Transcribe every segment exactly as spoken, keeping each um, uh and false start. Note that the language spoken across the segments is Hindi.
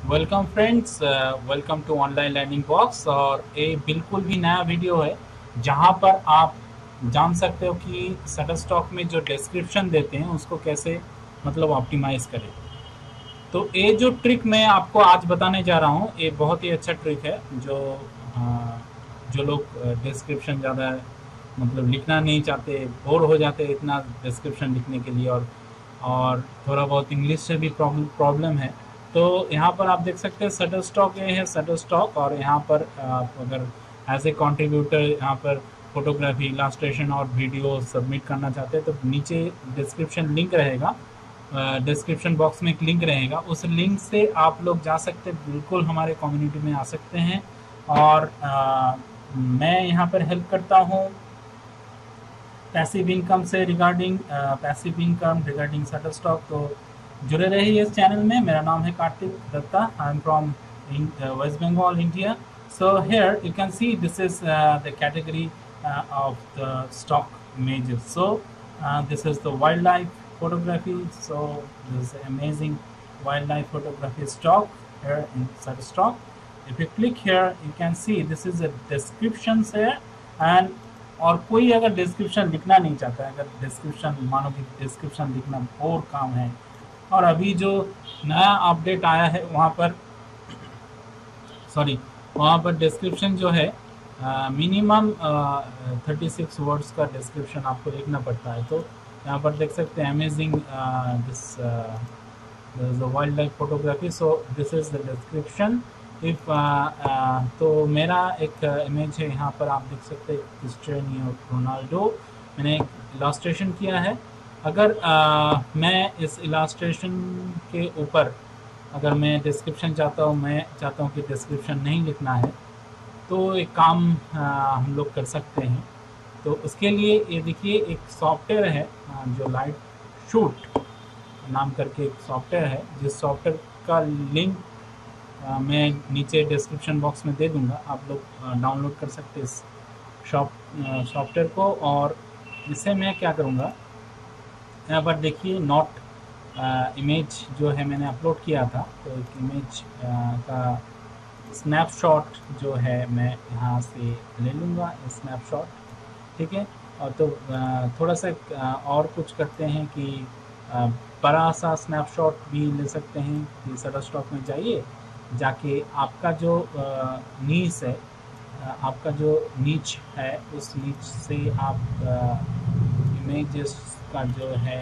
Welcome friends, welcome to online learning box. और ये बिल्कुल भी नया वीडियो है जहां पर आप जान सकते हो कि शटरस्टॉक में जो डिस्क्रिप्शन देते हैं उसको कैसे मतलब ऑप्टिमाइज करें। तो ये जो ट्रिक मैं आपको आज बताने जा रहा हूँ ये बहुत ही अच्छा ट्रिक है। जो अ, जो लोग डिस्क्रिप्शन ज़्यादा मतलब लिखना नहीं चाहते, बोर हो जाते हैं इतना डिस्क्रिप्शन लिखने के लिए, और और थोड़ा बहुत इंग्लिश से भी प्रॉब्लम प्रॉब्लम है। तो यहाँ पर आप देख सकते हैं शटर स्टॉक ये है शटर स्टॉक। और यहाँ पर आप अगर एज ए कंट्रीब्यूटर यहाँ पर फोटोग्राफी, इलास्ट्रेशन और वीडियो सबमिट करना चाहते हैं तो नीचे डिस्क्रिप्शन लिंक रहेगा, डिस्क्रिप्शन बॉक्स में एक लिंक रहेगा, उस लिंक से आप लोग जा सकते हैं, बिल्कुल हमारे कम्युनिटी में आ सकते हैं। और आ, मैं यहाँ पर हेल्प करता हूँ पैसिव इनकम से regarding passive income regarding Shutterstock. तो जुड़े रहिए इस चैनल में। मेरा नाम है Kartik Dutta, I am from West Bengal, India. So here you can see this is uh, the category uh, of the stock images. So uh, this is the wildlife photography. So this is amazing wildlife photography stock here in Shutterstock. If you click here, you can see this is a description here, and और कोई अगर डिस्क्रिप्शन लिखना नहीं चाहता है, अगर डिस्क्रिप्शन मानो कि डिस्क्रिप्शन लिखना और काम है, और अभी जो नया अपडेट आया है वहाँ पर सॉरी वहाँ पर डिस्क्रिप्शन जो है मिनिमम थर्टी सिक्स वर्ड्स का डिस्क्रिप्शन आपको लिखना पड़ता है। तो यहाँ पर देख सकते हैं amazing this wild life photography. So this is the description. If तो मेरा एक इमेज है यहाँ पर, आप देख सकते हैं क्रिस्टियानो रोनाल्डो, मैंने एक इलास्ट्रेशन किया है। अगर uh, मैं इस इलास्ट्रेशन के ऊपर अगर मैं डिस्क्रिप्शन चाहता हूँ, मैं चाहता हूँ कि डिस्क्रिप्शन नहीं लिखना है, तो एक काम आ, हम लोग कर सकते हैं। तो उसके लिए ये देखिए एक सॉफ्टवेयर है आ, जो लाइट शूट नाम करके एक सॉफ्टवेयर है, जिस सॉफ्टवेयर का लिंक आ, मैं नीचे डिस्क्रिप्शन बॉक्स में दे दूँगा। आप लोग डाउनलोड कर सकते हैं इस शॉप सॉफ्टवेयर को। और इसे मैं क्या करूँगा, यहाँ पर देखिए नोट इमेज जो है मैंने अपलोड किया था, तो एक इमेज का स्नैपशॉट जो है मैं यहाँ से ले लूँगा स्नैपशॉट, ठीक है। और तो आ, थोड़ा सा आ, और कुछ करते हैं कि आ, बड़ा सा स्नैपशॉट भी ले सकते हैं कि शटरस्टॉक में जाइए, जाके आपका जो नीच है, आ, आपका जो नीच है उस नीच से आप इमेजेस का जो है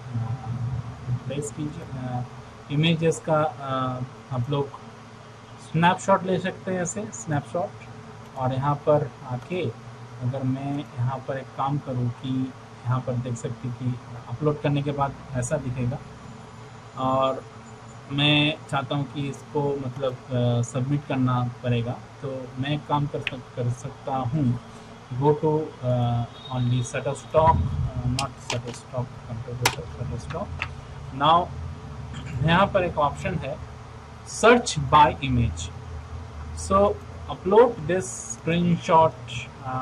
प्लेस कीजिए, इमेजेस का आ, आप लोग स्नैपशॉट ले सकते हैं, ऐसे स्नैपशॉट। और यहाँ पर आके अगर मैं यहाँ पर एक काम करूँ कि यहाँ पर देख सकते कि अपलोड करने के बाद ऐसा दिखेगा, और मैं चाहता हूँ कि इसको मतलब सबमिट करना पड़ेगा, तो मैं एक काम कर सक कर सकता हूँ, go to only Shutterstock, not Shutterstock contributor, Shutterstock. Now यहाँ पर एक ऑप्शन है search by image. So upload this screenshot,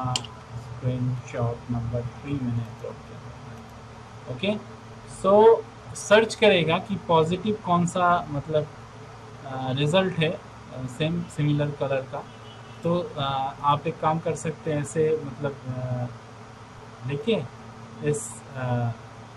screenshot number three मैंने अपलोड किया। ओके, सो सर्च करेगा कि पॉजिटिव कौन सा मतलब रिजल्ट है सेम सिमिलर कलर का। तो आ, आप एक काम कर सकते हैं, ऐसे मतलब देखिए इस आ,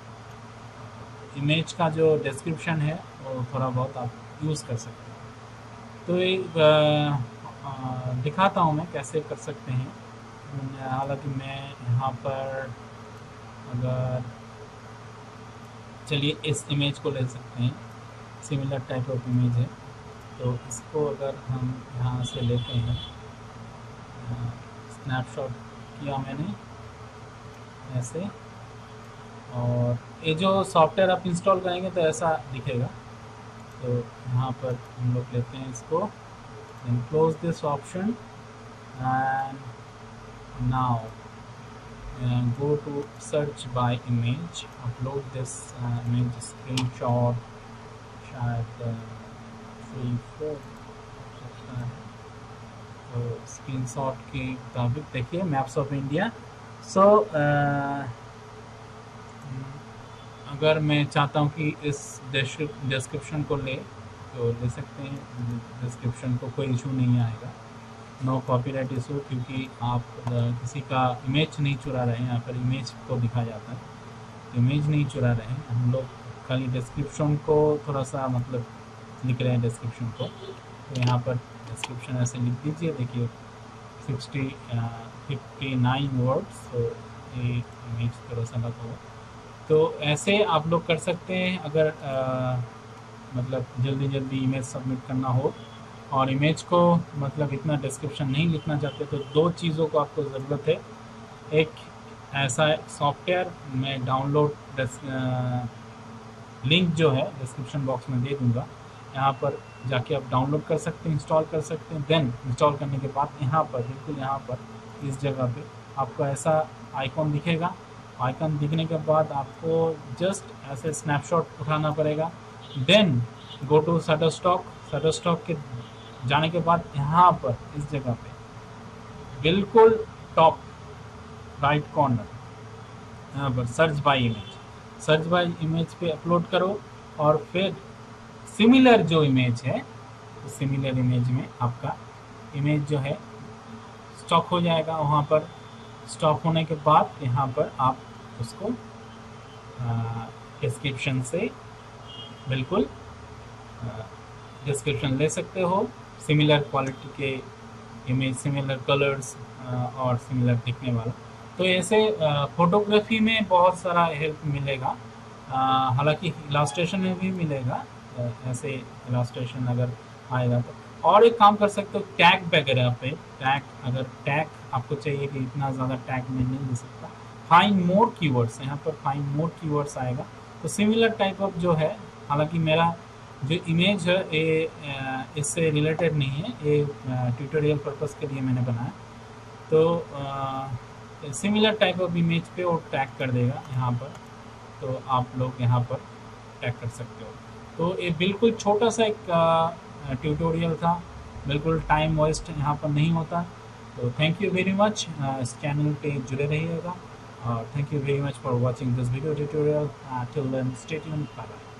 इमेज का जो डिस्क्रिप्शन है वो थोड़ा बहुत आप यूज़ कर सकते हैं। तो ये दिखाता हूँ मैं कैसे कर सकते हैं। हालांकि मैं यहाँ पर अगर चलिए इस इमेज को ले सकते हैं, सिमिलर टाइप ऑफ इमेज है, तो इसको अगर हम यहाँ से लेते हैं, स्नैपशॉट किया मैंने ऐसे, और ये जो सॉफ्टवेयर आप इंस्टॉल करेंगे तो ऐसा दिखेगा। तो यहाँ पर हम लोग लेते हैं इसको, then close this option, and now uh, go to search by image, upload this uh, image screenshot, शायद थ्री फोर तो स्क्रीन शॉट के मुताबिक देखिए मैप्स ऑफ इंडिया। सो अगर मैं चाहता हूँ कि इस डिस्क्रिप्शन को ले, तो ले सकते हैं, डिस्क्रिप्शन को कोई इशू नहीं आएगा, नो कॉपीराइट इशू, क्योंकि आप किसी का इमेज नहीं चुरा रहे हैं। यहाँ पर इमेज को दिखा जाता है, इमेज नहीं चुरा रहे हैं हम लोग, खाली डिस्क्रिप्शन को थोड़ा सा मतलब लिख रहे हैं डिस्क्रिप्शन को। तो यहाँ पर डिस्क्रिप्शन ऐसे लिख दीजिए, देखिए सिक्सटी फिफ्टी नाइन वर्ड्स, तो ये इमेज थोड़ा सा अलग होगा। तो ऐसे आप लोग कर सकते हैं अगर आ, मतलब जल्दी जल्दी इमेज सबमिट करना हो और इमेज को मतलब इतना डिस्क्रिप्शन नहीं लिखना चाहते, तो दो चीज़ों को आपको ज़रूरत है। एक ऐसा सॉफ्टवेयर मैं डाउनलोड लिंक जो है डिस्क्रिप्शन बॉक्स में दे दूंगा, यहाँ पर जाके आप डाउनलोड कर सकते हैं, इंस्टॉल कर सकते हैं। देन इंस्टॉल करने के बाद यहाँ पर बिल्कुल यहाँ पर इस जगह पे आपको ऐसा आइकॉन दिखेगा। आइकन दिखने के बाद आपको जस्ट ऐसे स्नैपशॉट उठाना पड़ेगा। Then go to Shutterstock, Shutterstock के जाने के बाद यहाँ पर इस जगह पे बिल्कुल टॉप राइट कॉर्नर यहाँ पर search by image, search by image पे अपलोड करो और फिर सिमिलर जो इमेज है, तो सिमिलर इमेज में आपका इमेज जो है स्टॉक हो जाएगा। वहाँ पर स्टॉक होने के बाद यहाँ पर आप उसको डिस्क्रिप्शन से बिल्कुल डिस्क्रिप्शन ले सकते हो, सिमिलर क्वालिटी के इमेज, सिमिलर कलर्स और सिमिलर दिखने वाला। तो ऐसे फोटोग्राफी में बहुत सारा हेल्प मिलेगा, हालांकि इलास्ट्रेशन में भी मिलेगा। ऐसे इलास्ट्रेशन अगर आएगा तो और एक काम कर सकते हो, टैग वगैरह पे, टैग अगर टैग आपको चाहिए कि इतना ज़्यादा टैग में नहीं दे सकता, फाइंड मोर कीवर्ड्स, यहाँ पर फाइंड मोर कीवर्ड्स आएगा। तो सिमिलर टाइप ऑफ जो है, हालांकि मेरा जो इमेज है ये इससे रिलेटेड नहीं है, ये ट्यूटोरियल पर्पस के लिए मैंने बनाया। तो सिमिलर टाइप ऑफ इमेज पे वो टैग कर देगा यहाँ पर, तो आप लोग यहाँ पर टैग कर सकते हो। तो ये बिल्कुल छोटा सा एक ट्यूटोरियल था, बिल्कुल टाइम वेस्ट यहाँ पर नहीं होता। तो थैंक यू वेरी मच, इस चैनल पे जुड़े रहिएगा और thank you very much for watching this video tutorial. Till then stay tuned, bye bye.